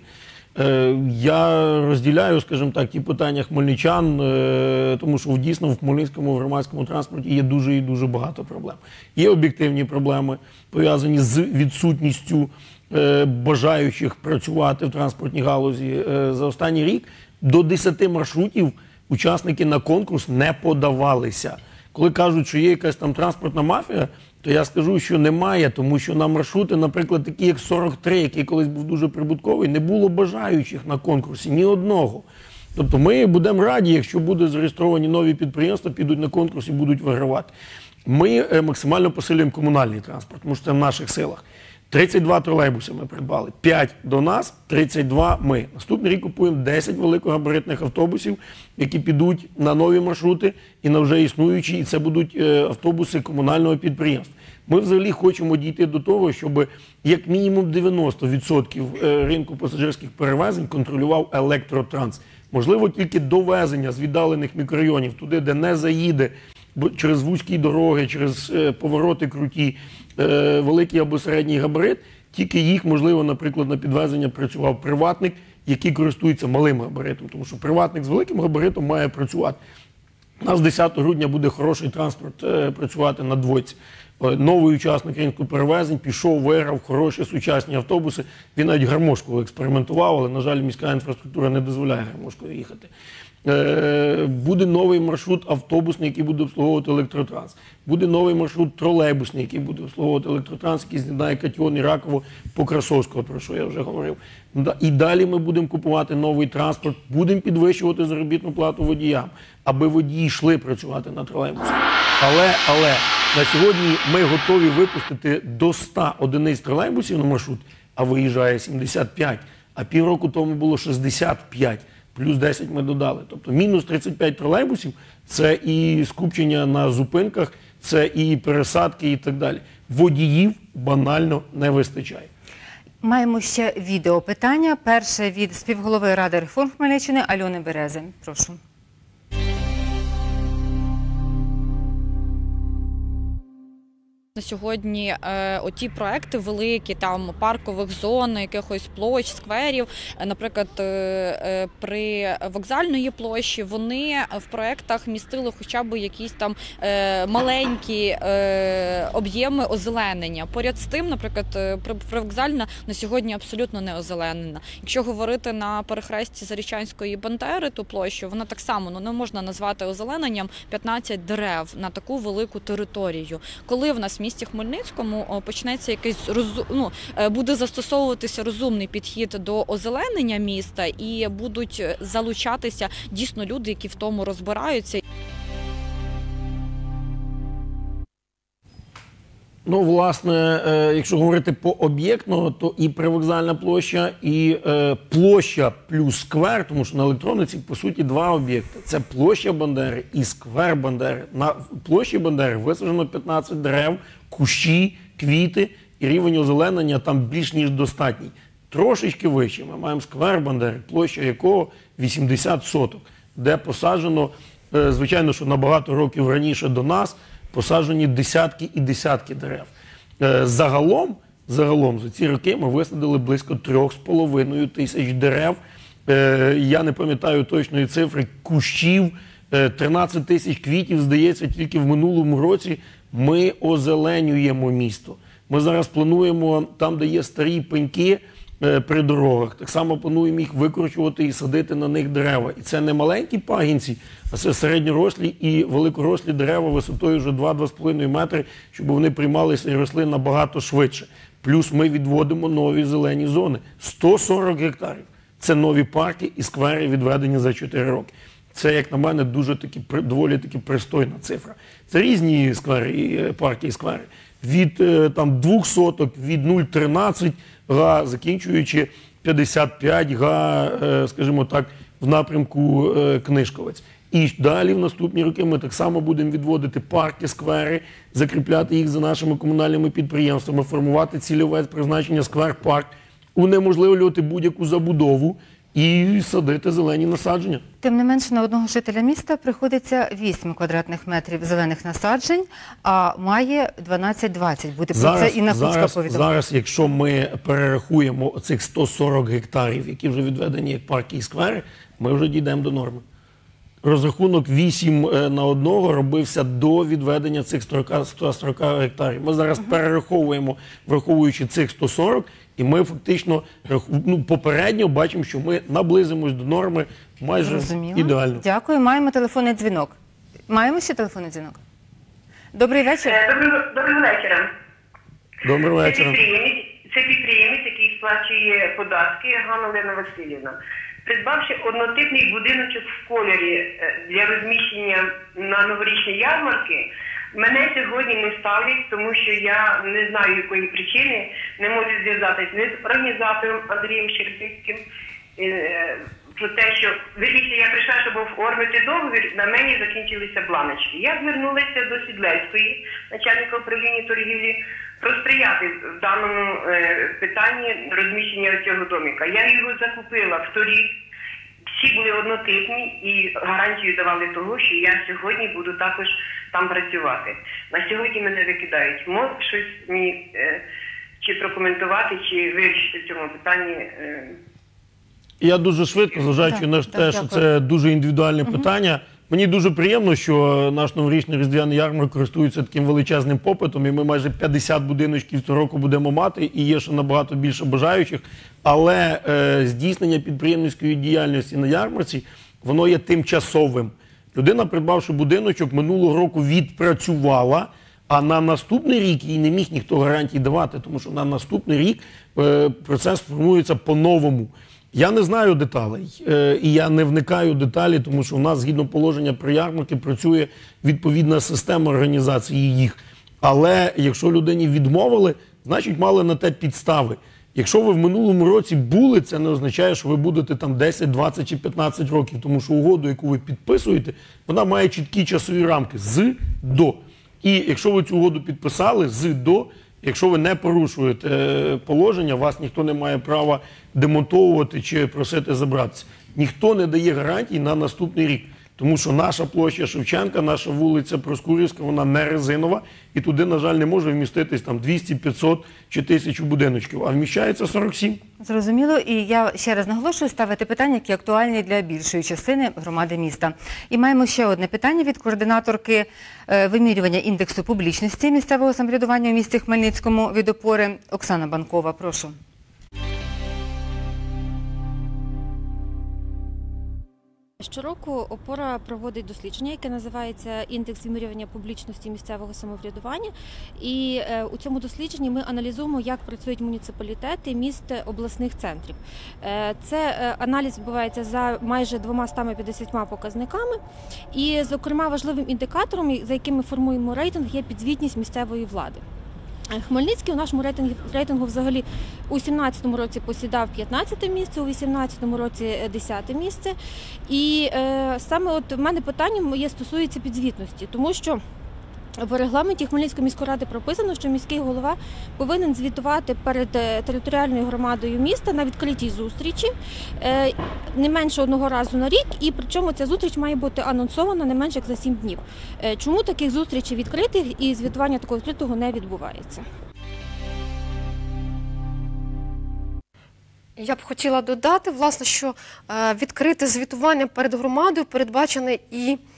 Е, я розділяю, скажімо так, ті питання хмельничан, е, тому що дійсно в хмельницькому громадському транспорті є дуже і дуже багато проблем. Є об'єктивні проблеми, пов'язані з відсутністю е, бажаючих працювати в транспортній галузі. Е, за останній рік до десяти маршрутів учасники на конкурс не подавалися. Коли кажуть, що є якась там транспортна мафія, то я скажу, що немає, тому що на маршрути, наприклад, такі як сорок три, який колись був дуже прибутковий, не було бажаючих на конкурсі, ні одного. Тобто ми будемо раді, якщо будуть зареєстровані нові підприємства, підуть на конкурс і будуть вигравати. Ми е, максимально посилюємо комунальний транспорт, тому що це в наших силах. тридцять два тролейбуси ми придбали, п'ять до нас, тридцять два ми. Наступний рік купуємо десять великогабаритних автобусів, які підуть на нові маршрути і на вже існуючі, і це будуть е, автобуси комунального підприємства. Ми взагалі хочемо дійти до того, щоб як мінімум дев'яносто відсотків ринку пасажирських перевезень контролював електротранс. Можливо, тільки довезення з віддалених мікрорайонів туди, де не заїде, бо через вузькі дороги, через е, повороти круті, е, великий або середній габарит, тільки їх, можливо, наприклад, на підвезення працював приватник, який користується малим габаритом, тому що приватник з великим габаритом має працювати. У нас десятого грудня буде хороший транспорт е, працювати на двойці. Е, Новий учасник ринку перевезень пішов, виграв хороші сучасні автобуси. Він навіть гармошкою експериментував, але, на жаль, міська інфраструктура не дозволяє гармошкою їхати. Е, Буде новий маршрут автобусний, який буде обслуговувати електротранс. Буде новий маршрут тролейбусний, який буде обслуговувати електротранс, який з'єднає Катьон і Раково по Красовського, про що я вже говорив. Да- І далі ми будемо купувати новий транспорт, будемо підвищувати заробітну плату водіям, аби водії йшли працювати на тролейбусах. Але, але на сьогодні ми готові випустити до ста одиниць тролейбусів на маршрут, а виїжджає сімдесят п'ять, а півроку тому було шістдесят п'ять. Плюс десять ми додали. Тобто мінус тридцять п'ять тролейбусів – це і скупчення на зупинках, це і пересадки і так далі. Водіїв банально не вистачає. Маємо ще відеопитання. Перше від співголови Ради реформ Хмельниччини Альони Берези. Прошу. На сьогодні е, оті проекти великі, там паркових зон, якихось площ, скверів, е, наприклад, е, е, при вокзальної площі, вони в проектах містили хоча б якісь там е, маленькі е, об'єми озеленення. Поряд з тим, наприклад, е, при- привокзальна на сьогодні абсолютно не озеленена. Якщо говорити на перехресті Зарічанської Бандери, ту площу, вона так само ну, не можна назвати озелененням п'ятнадцять дерев на таку велику територію. Коли в нас в місті Хмельницькому о, почнеться якийсь розу... ну, е, буде застосовуватися розумний підхід до озеленення міста і будуть залучатися дійсно люди, які в тому розбираються. Ну, власне, е, якщо говорити по об'єктно, то і привокзальна площа, і е, площа плюс сквер, тому що на електрониці, по суті, два об'єкти. Це площа Бандери і сквер Бандери. На площі Бандери висаджено п'ятнадцять дерев, кущі, квіти, і рівень озеленення там більш ніж достатній. Трошечки вище ми маємо сквер Бандери, площа якого вісімдесят соток, де посаджено, е, звичайно, що набагато років раніше до нас, посаджені десятки і десятки дерев. Е, Загалом, загалом за ці роки ми висадили близько трьох з половиною тисяч дерев. Е, Я не пам'ятаю точної цифри, кущів, е, тринадцять тисяч квітів, здається, тільки в минулому році ми озеленюємо місто. Ми зараз плануємо, там, де є старі пеньки, е, при дорогах. Так само плануємо їх викорчувати і садити на них дерева. І це не маленькі пагінці, а це середньорослі і великорослі дерева висотою вже два-два з половиною метри, щоб вони приймалися і росли набагато швидше. Плюс ми відводимо нові зелені зони. сто сорок гектарів. Це нові парки і сквери, відведені за чотири роки. Це, як на мене, дуже таки, доволі таки пристойна цифра. Це різні сквери, і парки і сквери. Від там, двох соток, від нуль цілих тринадцять га, закінчуючи п'ятдесят п'ять га, скажімо так, в напрямку Книжковець. І далі в наступні роки ми так само будемо відводити парки, сквери, закріпляти їх за нашими комунальними підприємствами, формувати цільове призначення сквер-парк, унеможливлювати будь-яку забудову і садити зелені насадження. Тим не менше, на одного жителя міста приходиться вісім квадратних метрів зелених насаджень, а має дванадцять-двадцять. Буде про це і на Куцька повідомляє. Зараз, якщо ми перерахуємо цих сто сорок гектарів, які вже відведені як парки і сквери, ми вже дійдемо до норми. Розрахунок вісім на одного робився до відведення цих ста сорока гектарів. Ми зараз uh-huh. перераховуємо, враховуючи цих сто сорок, і ми фактично ну, попередньо бачимо, що ми наблизимось до норми майже Зрозуміло. Ідеально. Дякую. Маємо телефонний дзвінок. Маємо ще телефонний дзвінок? Добрий вечір. Доброго, доброго вечора. Доброго вечора. Це підприємець, це підприємець, який сплачує податки, Ганна Олена Васильівна. Придбавши однотипний будиночок в кольорі для розміщення на новорічні ярмарки, мене сьогодні не ставлять, тому що я не знаю, якої причини не можу зв'язатися не з організатором Андрієм Щербицьким про те, що, вірніше, я прийшла, щоб оформити договір, на мені закінчилися бланочки. Я звернулася до Сідлецької, начальника управління торгівлі, просприяти в даному е, питанні розміщення цього домика. Я його закупила вторік, всі були однотипні і гарантію давали того, що я сьогодні буду також там працювати. На сьогодні мене викидають. Може щось мені е, чи прокоментувати, чи вирішити в цьому питанні. Е, Я дуже швидко, зважаючи так, на так, те, що дякую. це дуже індивідуальне угу. питання. Мені дуже приємно, що наш новорічний різдвяний ярмарок користується таким величезним попитом, і ми майже п'ятдесят будиночків цього року будемо мати, і є ще набагато більше бажаючих. Але е, здійснення підприємницької діяльності на ярмарці, воно є тимчасовим. Людина, придбавши будиночок, минулого року відпрацювала, а на наступний рік їй не міг ніхто гарантій давати, тому що на наступний рік е, процес формується по-новому. Я не знаю деталей, е, і я не вникаю в деталі, тому що у нас, згідно положення про ярмарки, працює відповідна система організації їх. Але якщо людині відмовили, значить мали на те підстави. Якщо ви в минулому році були, це не означає, що ви будете там десять, двадцять чи п'ятнадцять років, тому що угоду, яку ви підписуєте, вона має чіткі часові рамки з до. І якщо ви цю угоду підписали з до, якщо ви не порушуєте е, положення, вас ніхто не має права демонтовувати чи просити забратися. Ніхто не дає гарантій на наступний рік. Тому що наша площа Шевченка, наша вулиця Проскурівська, вона не резинова, і туди, на жаль, не може вміститись там двісті, п'ятсот чи тисячу будиночків, а вміщається сорок сім. Зрозуміло. І я ще раз наголошую ставити питання, які актуальні для більшої частини громади міста. І маємо ще одне питання від координаторки е, вимірювання індексу публічності місцевого самоврядування у місті Хмельницькому від «Опори» Оксана Банкова. Прошу. Щороку «Опора» проводить дослідження, яке називається «Індекс вимірювання публічності місцевого самоврядування». І е, у цьому дослідженні ми аналізуємо, як працюють муніципалітети міст обласних центрів. Е, це е, аналіз відбувається за майже двома п'ятдесятьма показниками. І, зокрема, важливим індикатором, за яким ми формуємо рейтинг, є підзвітність місцевої влади. Хмельницький у нашому рейтингу, рейтингу взагалі у сімнадцятому році посідав п'ятнадцяте місце, у вісімнадцятому році десяте місце. І е, саме от в мене питання моє стосується підзвітності, тому що в регламенті Хмельницької міської ради прописано, що міський голова повинен звітувати перед територіальною громадою міста на відкритій зустрічі не менше одного разу на рік, і причому ця зустріч має бути анонсована не менше як за сім днів. Чому таких зустрічей відкритих і звітування такого відкритого не відбувається? Я б хотіла додати, власне, що відкрите звітування перед громадою передбачене і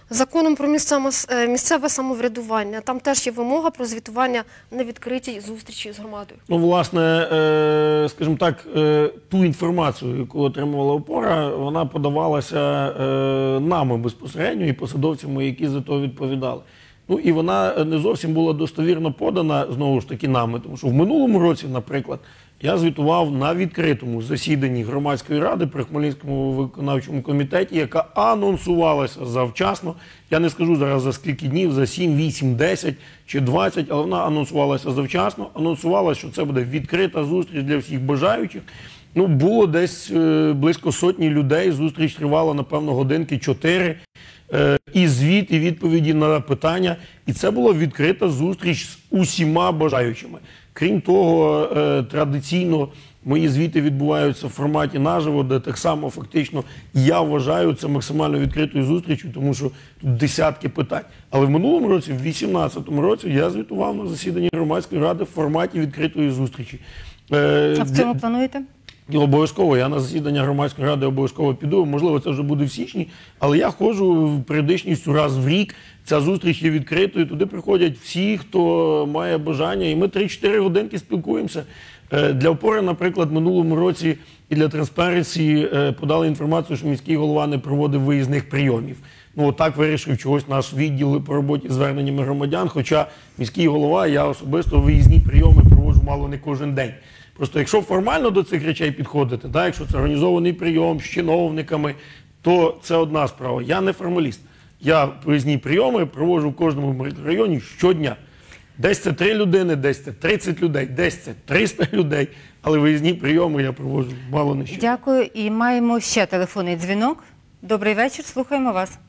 Законом про місцеве, е, місцеве самоврядування там теж є вимога про звітування на відкритій зустрічі з громадою. Ну, власне, е, скажімо так, е, ту інформацію, яку отримувала опора, вона подавалася е, нами безпосередньо і посадовцями, які за то відповідали. Ну, і вона не зовсім була достовірно подана, знову ж таки, нами. Тому що в минулому році, наприклад, я звітував на відкритому засіданні громадської ради при Хмельницькому виконавчому комітеті, яка анонсувалася завчасно. Я не скажу зараз за скільки днів, за сім, вісім, десять чи двадцять, але вона анонсувалася завчасно. Анонсувала, що це буде відкрита зустріч для всіх бажаючих. Ну, було десь е, близько сотні людей, зустріч тривала, напевно, годинки чотири. І звіт, і відповіді на питання. І це була відкрита зустріч з усіма бажаючими. Крім того, традиційно мої звіти відбуваються в форматі наживо, де так само фактично я вважаю це максимально відкритою зустрічю, тому що тут десятки питань. Але в минулому році, в дві тисячі вісімнадцятому році, я звітував на засіданні громадської ради в форматі відкритої зустрічі. А в цьому плануєте? І обов'язково, я на засідання громадської ради обов'язково піду, можливо, це вже буде в січні, але я ходжу періодичністю раз в рік, ця зустріч є відкритою, туди приходять всі, хто має бажання, і ми три-чотири годинки спілкуємося. Для опори, наприклад, в минулому році і для Transparency подали інформацію, що міський голова не проводив виїзних прийомів. Ну, отак вирішив чогось наш відділ по роботі з зверненнями громадян, хоча міський голова, я особисто виїзні прийоми проводжу мало не кожен день. Просто якщо формально до цих речей підходити, да, якщо це організований прийом з чиновниками, то це одна справа. Я не формаліст. Я виїзні прийоми проводжу в кожному районі щодня. Десь це три людини, десь це тридцять людей, десь це триста людей, але виїзні прийоми я проводжу мало не щодня. Дякую. І маємо ще телефонний дзвінок. Добрий вечір, слухаємо вас.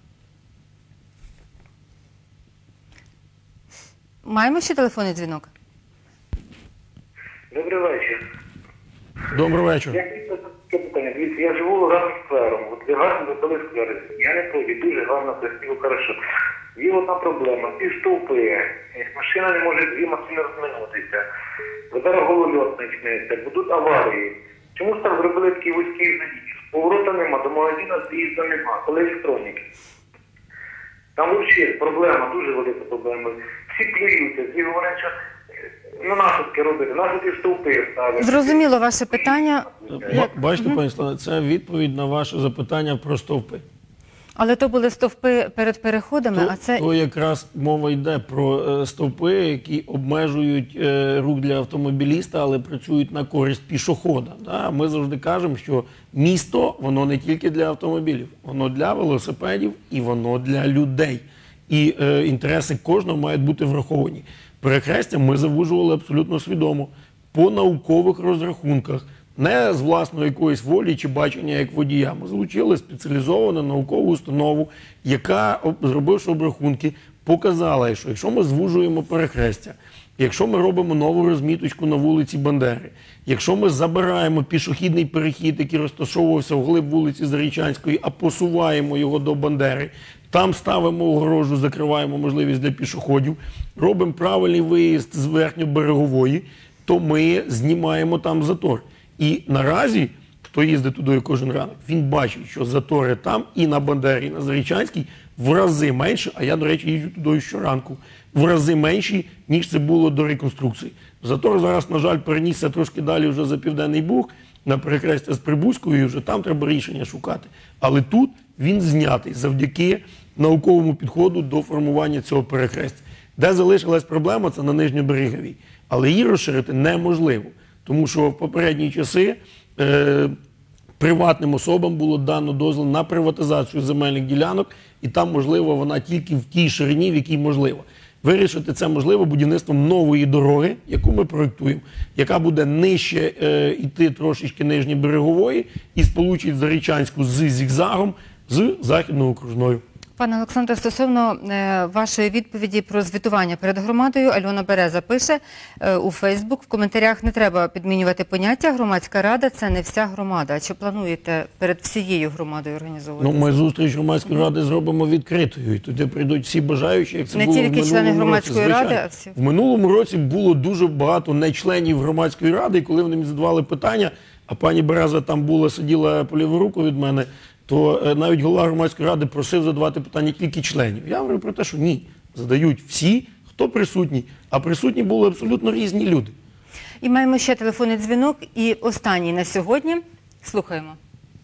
Маємо ще телефонний дзвінок? Добрий вечір. Добрий вечір. Я таке питання. Дивіться, я живу разом з сквером. От ви гарно додали сквери. Я не проти, дуже гарно, красиво, хорошо. Є одна проблема. Ті стовпи. Машина не може, дві машини розминутися. Зараз голольот почнеться, будуть аварії. Чому ж так зробили такі вузькі заїзд? Поворота нема, до магазину заїзду нема, коли електроніки. Там взагалі проблема, дуже велика проблема. Всі плюються, всі говорять, що ну, наслідки робити, наслідки стовпи ставити. Зрозуміло ваше питання. Бачите, угу. Пані Слава, це відповідь на ваше запитання про стовпи. Але то були стовпи перед переходами, то, а це... То якраз мова йде про е, стовпи, які обмежують е, рух для автомобіліста, але працюють на користь пішохода. Да? Ми завжди кажемо, що місто, воно не тільки для автомобілів, воно для велосипедів і воно для людей. І е, інтереси кожного мають бути враховані. Перехрестя ми завужували абсолютно свідомо, по наукових розрахунках, не з власної якоїсь волі чи бачення як водія. Ми залучили спеціалізовану наукову установу, яка, зробивши обрахунки, показала, що якщо ми звужуємо перехрестя, якщо ми робимо нову розміточку на вулиці Бандери, якщо ми забираємо пішохідний перехід, який розташовувався вглиб вулиці Зарічанської, а посуваємо його до Бандери, там ставимо огорожу, закриваємо можливість для пішоходів, робимо правильний виїзд з верхньоберегової, то ми знімаємо там затор. І наразі, хто їздить туди кожен ранок, він бачить, що затори там і на Бандері, і на Зарічанській в рази менше, а я, до речі, їжджу туди щоранку, в рази менші, ніж це було до реконструкції. Затор зараз, на жаль, перенісся трошки далі вже за Південний Буг, на перехрестя з Прибузькою, і вже там треба рішення шукати. Але тут він знятий завдяки науковому підходу до формування цього перехрестя. Де залишилась проблема, це на Нижньобереговій. Але її розширити неможливо. Тому що в попередні часи е, приватним особам було дано дозвіл на приватизацію земельних ділянок, і там, можливо, вона тільки в тій ширині, в якій можливо. Вирішити це можливо будівництвом нової дороги, яку ми проєктуємо, яка буде нижче е, йти трошечки Нижньоберегової і сполучить Зарічанську з зігзагом з Західною окружною. Пане Олександре, стосовно е, вашої відповіді про звітування перед громадою, Альона Береза пише е, у Фейсбук, в коментарях не треба підмінювати поняття «громадська рада» – це не вся громада. Чи плануєте перед всією громадою організовувати? Ну, ми зустріч громадської ради зробимо відкритою, і туди прийдуть всі бажаючі, як це не було в тільки минулому члени році. громадської ради, а всі. В минулому році було дуже багато не членів громадської ради, і коли вони мені задавали питання, а пані Береза там була, сиділа по ліву руку від мене, то е, навіть голова громадської ради просив задавати питання тільки членів. Я говорю про те, що ні, задають всі, хто присутній, а присутні були абсолютно різні люди. І маємо ще телефонний дзвінок, і останній на сьогодні. Слухаємо.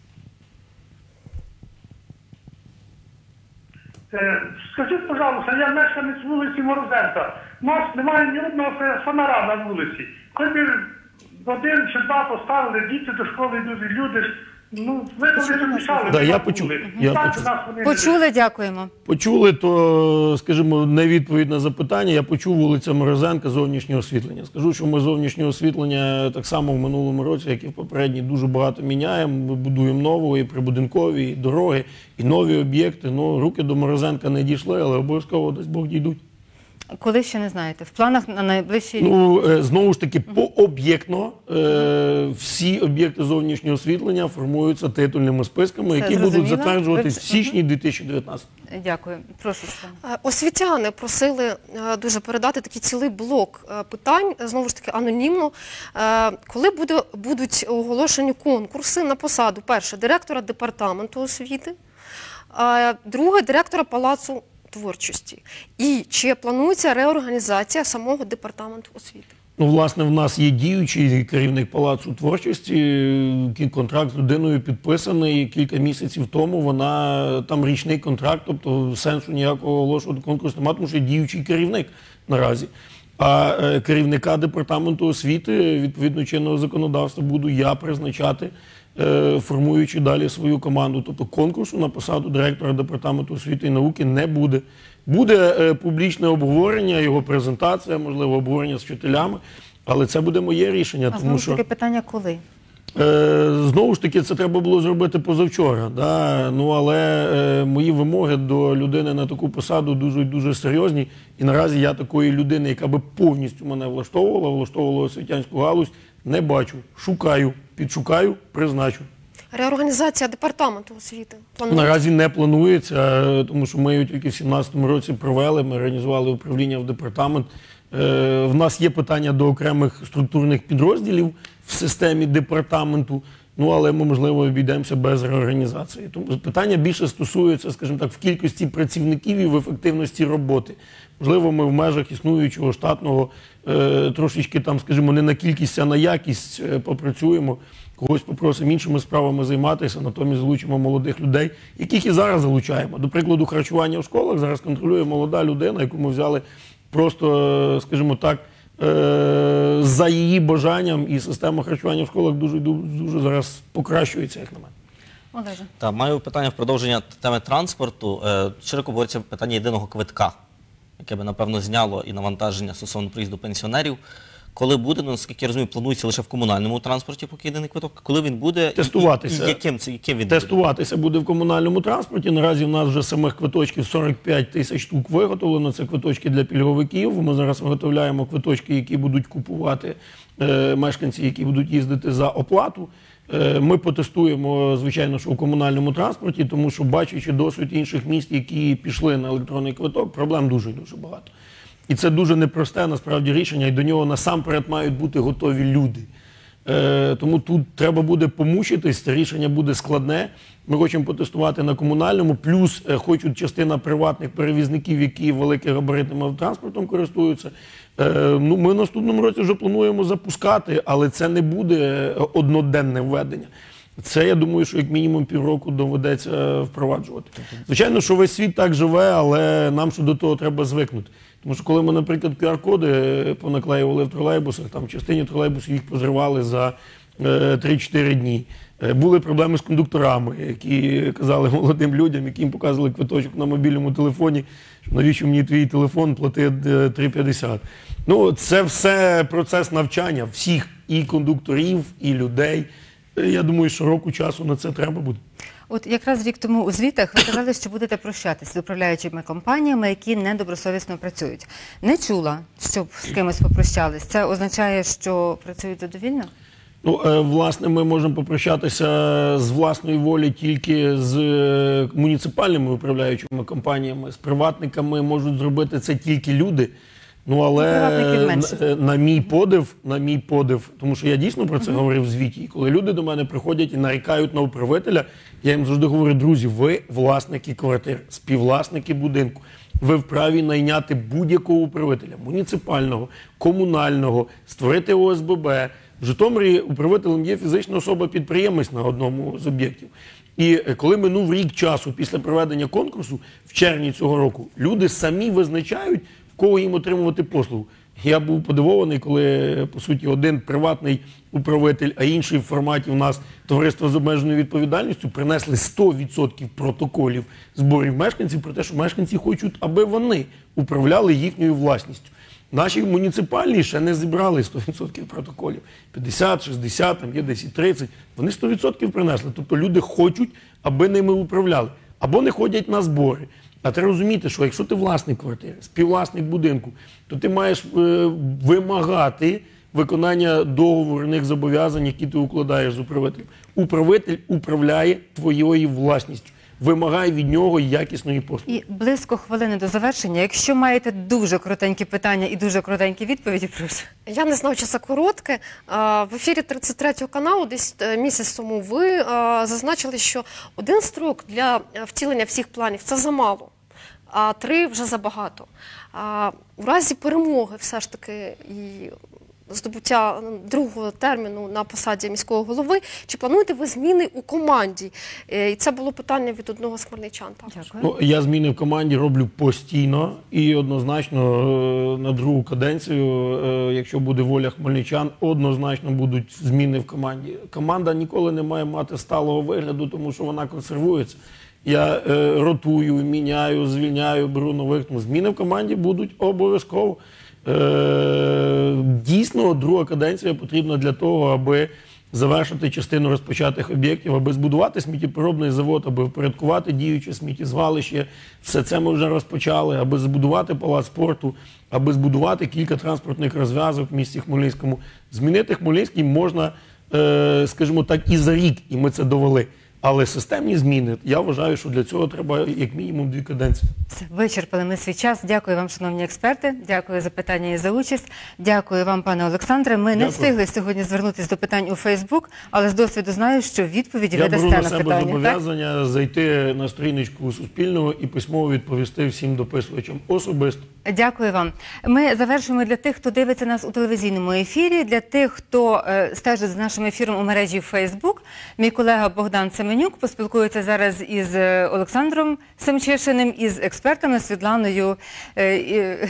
Скажіть, пожалуйста, я мешканець вулиці Морозенка. У нас немає ні одного фонара на вулиці. Хоч би один чи два поставили, діти до школи йдуть, люди ж, ну, ви коли не мішали. Да, я почув. Я почув. Почули, дякуємо. Почули, то, скажімо, не відповідь на запитання. Я почув вулиця Морозенка, зовнішнє освітлення. Скажу, що ми зовнішнє освітлення так само в минулому році, як і в попередній, дуже багато міняємо. Ми будуємо нового, і прибудинкові, і дороги, і нові об'єкти. Ну, руки до Морозенка не дійшли, але обов'язково десь Бог дійдуть. Коли ще не знаєте? В планах на найближчий рік? Ну, е, знову ж таки, пооб'єктно е, всі об'єкти зовнішнього освітлення формуються титульними списками, Все які зрозуміло. будуть затверджуватись Ви- в січні дві тисячі дев'ятнадцятого. Дякую. Прошу, Світлана. Е, Освітяни просили е, дуже передати такий цілий блок е, питань, е, знову ж таки анонімно. Е, Коли буде, будуть оголошені конкурси на посаду, перше, директора департаменту освіти, а друге, директора палацу творчості. І чи планується реорганізація самого департаменту освіти? Ну, власне, в нас є діючий керівник Палацу творчості, е, контракт з людиною підписаний кілька місяців тому, вона, там річний контракт, тобто сенсу ніякого оголошувати конкурс немає, тому що є діючий керівник наразі. А е, керівника департаменту освіти, відповідно чинного законодавства, буду я призначати, е, формуючи далі свою команду. Тобто конкурсу на посаду директора департаменту освіти і науки не буде. Буде е, публічне обговорення, його презентація, можливо, обговорення з вчителями, але це буде моє рішення. А тому знову ж що, таки питання, коли? е, знову ж таки, це треба було зробити позавчора. Да? Ну, але е, мої вимоги до людини на таку посаду дуже-дуже серйозні. І наразі я такої людини, яка би повністю мене влаштовувала, влаштовувала освітянську галузь, не бачу. Шукаю, підшукаю, призначу. Реорганізація департаменту освіти планується? Наразі не планується, е, тому що ми його тільки в сімнадцятому році провели, ми організували управління в департамент. Е, В нас є питання до окремих структурних підрозділів в системі департаменту, ну але ми, можливо, обійдемося без реорганізації. Тому питання більше стосується, скажімо так, в кількості працівників і в ефективності роботи. Можливо, ми в межах існуючого штатного е, трошечки там, скажімо, не на кількість, а на якість е, попрацюємо. Когось попросимо іншими справами займатися, натомість залучимо молодих людей, яких і зараз залучаємо. До прикладу, харчування в школах зараз контролює молода людина, яку ми взяли просто, скажімо так, е, за її бажанням, і система харчування в школах дуже, дуже зараз покращується, як на мене. Олеже. Так, маю питання в продовження теми транспорту. Е, Широко говориться питання єдиного квитка, яке би, напевно, зняло і навантаження стосовно проїзду пенсіонерів. Коли буде, ну, наскільки я розумію, планується лише в комунальному транспорті, поки єдиний квиток. Коли він буде? Тестуватися. І, і яким, це, яким він буде? Тестуватися буде в комунальному транспорті. Наразі в нас вже самих квиточків сорок п'ять тисяч штук виготовлено. Це квиточки для пільговиків. Ми зараз виготовляємо квиточки, які будуть купувати е, мешканці, які будуть їздити за оплату. Е, ми потестуємо, звичайно, що у комунальному транспорті, тому що, бачачи досвід інших міст, які пішли на електронний квиток, проблем дуже-дуже багато. І це дуже непросте, насправді, рішення, і до нього насамперед мають бути готові люди. Е, тому тут треба буде помучитись, це рішення буде складне. Ми хочемо потестувати на комунальному, плюс е, хочуть частина приватних перевізників, які великими габаритним автотранспортом користуються. Е, ну, ми в наступному році вже плануємо запускати, але це не буде одноденне введення. Це, я думаю, що як мінімум півроку доведеться впроваджувати. Звичайно, що весь світ так живе, але нам ще до того треба звикнути. Тому що коли ми, наприклад, ку ар коди понаклеювали в тролейбусах, там в частині тролейбусів їх позривали за три-чотири дні. Були проблеми з кондукторами, які казали молодим людям, яким показували квиточок на мобільному телефоні, що навіщо мені твій телефон, плати три п'ятдесят. Ну, це все процес навчання всіх, і кондукторів, і людей. Я думаю, що року часу на це треба буде. От якраз рік тому у звітах ви казали, що будете прощатися з управляючими компаніями, які недобросовісно працюють. Не чула, щоб з кимось попрощались. Це означає, що працюють задовільно? Ну, власне, ми можемо попрощатися з власної волі тільки з муніципальними управляючими компаніями. З приватниками можуть зробити це тільки люди. Ну, але Приватників менше. на, на мій подив, на мій подив, тому що я дійсно про це говорив в звіті, і коли люди до мене приходять і нарікають на управителя, я їм завжди говорю: друзі, ви власники квартир, співвласники будинку, ви вправі найняти будь-якого управителя, муніципального, комунального, створити О С Б Б. В Житомирі управителем є фізична особа-підприємець на одному з об'єктів. І коли минув рік часу після проведення конкурсу, в червні цього року, люди самі визначають, в кого їм отримувати послугу. Я був подивований, коли, по суті, один приватний управитель, а інший в форматі у нас товариство з обмеженою відповідальністю принесли сто відсотків протоколів зборів мешканців про те, що мешканці хочуть, аби вони управляли їхньою власністю. Наші муніципальні ще не зібрали сто відсотків протоколів. п'ятдесят, шістдесят, там є десь і тридцять. Вони сто відсотків принесли. Тобто люди хочуть, аби ними управляли. Або не ходять на збори. А треба розуміти, що якщо ти власник квартири, співвласник будинку, то ти маєш е, вимагати виконання договорних зобов'язань, які ти укладаєш з управителем. Управитель управляє твоєю власністю. Вимагає від нього якісної послуги. І близько хвилини до завершення. Якщо маєте дуже коротенькі питання і дуже коротенькі відповіді, прошу. Я не знаю, чи це коротке. А, В ефірі тридцять третього каналу десь е, місяць тому ви а, зазначили, що один строк для е, втілення всіх планів – це замало, а три вже забагато. А, у разі перемоги все ж таки і здобуття другого терміну на посаді міського голови, чи плануєте ви зміни у команді? Е, І це було питання від одного з хмельничан. Дякую. Ну, я зміни в команді роблю постійно і однозначно е, на другу каденцію, е, якщо буде воля хмельничан, однозначно будуть зміни в команді. Команда ніколи не має мати сталого вигляду, тому що вона консервується. Я е, ротую, міняю, звільняю, беру нових. Тому зміни в команді будуть обов'язково. Е, дійсно, друга каденція потрібна для того, аби завершити частину розпочатих об'єктів, аби збудувати сміттєпереробний завод, аби впорядкувати діюче сміттєзвалище. Все це ми вже розпочали, аби збудувати палац спорту, аби збудувати кілька транспортних розв'язок в місті Хмельницькому. Змінити Хмельницький можна, е, скажімо так, і за рік, і ми це довели. Але системні зміни, я вважаю, що для цього треба як мінімум дві каденції. Все, вичерпали ми свій час. Дякую вам, шановні експерти. Дякую за питання і за участь. Дякую вам, пане Олександре. Ми не Дякую. встигли сьогодні звернутися до питань у Фейсбук, але з досвіду знаю, що відповіді ви Я беру дасте на на себе питання. Так? зобов'язання зайти на сторіночку Суспільного і письмово відповісти всім дописувачам особисто. Дякую вам. Ми завершуємо для тих, хто дивиться нас у телевізійному ефірі, для тих, хто е, стежить за нашим ефіром у мережі Фейсбук. Мій колега Богдан Семенюк поспілкується зараз із е, Олександром Семчишиним, із експертами Світланою е, е,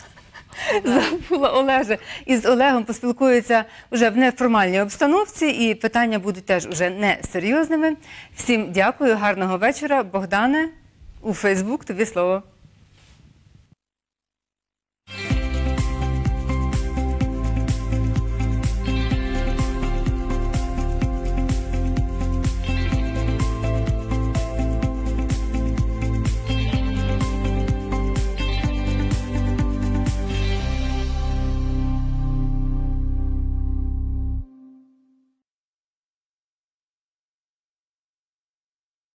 забула Олеже, із Олегом поспілкується вже в неформальній обстановці, і питання будуть теж уже не серйозними. Всім дякую, гарного вечора. Богдане, у Фейсбук тобі слово.